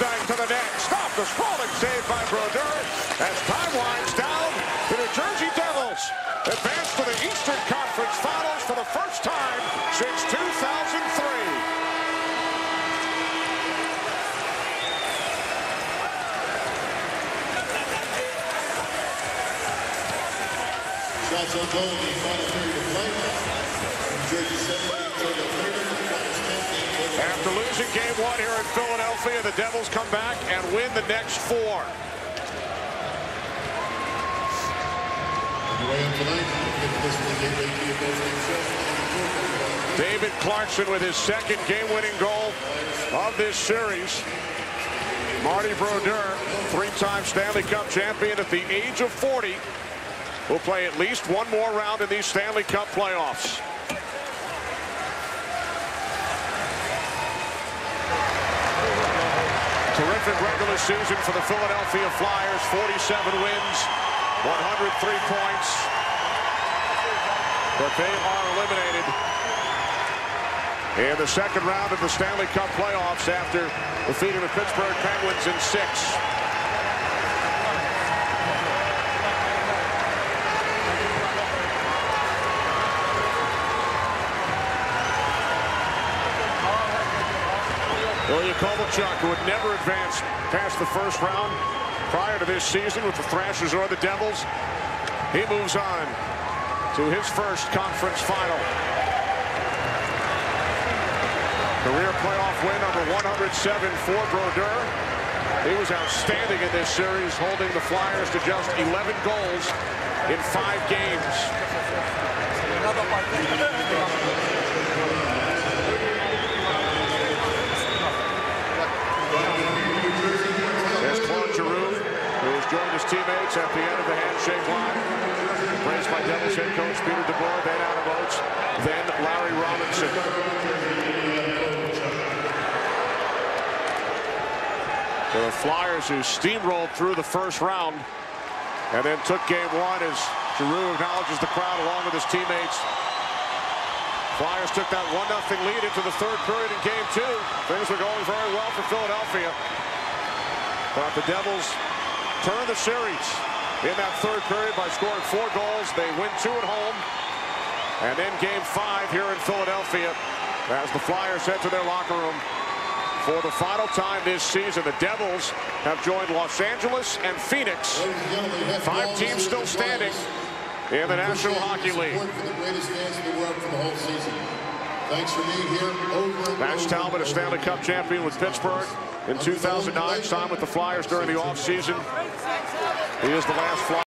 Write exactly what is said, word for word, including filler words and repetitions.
Dyke to the net. Stop the sprawling save by Brodeur. As time winds down, the New Jersey Devils advance to the Eastern Conference Finals for the first time since two thousand three. Shots on goal in the final period of play. New Jersey separating for the third and final stand. After losing game one here in Philadelphia, the Devils come back and win the next four. David Clarkson with his second game-winning goal of this series. Marty Brodeur, three-time Stanley Cup champion at the age of forty, will play at least one more round in these Stanley Cup playoffs. Terrific regular season for the Philadelphia Flyers. forty-seven wins, one hundred three points. But they are eliminated in the second round of the Stanley Cup playoffs after defeating the Pittsburgh Penguins in six. Ilya Kovalchuk, who had never advanced past the first round prior to this season with the Thrashers or the Devils, he moves on to his first conference final. Career playoff win number one hundred seven for Brodeur. He was outstanding in this series, holding the Flyers to just eleven goals in five games. Joined his teammates at the end of the handshake line. Praised by Devils head coach Peter DeBoer, then Adam Oates, then Larry Robinson. So the Flyers, who steamrolled through the first round and then took game one as Giroux acknowledges the crowd along with his teammates. Flyers took that one nothing lead into the third period in game two. Things were going very well for Philadelphia. But the Devils turn the series in that third period by scoring four goals. They win two at home. And then game five here in Philadelphia as the Flyers head to their locker room for the final time this season. The Devils have joined Los Angeles and Phoenix. Five teams still standing in the National Hockey League. Thanks for being here. Over Max Talbot, a Stanley Cup champion with Pittsburgh in two thousand nine, signed with the Flyers during the offseason. He is the last Flyer.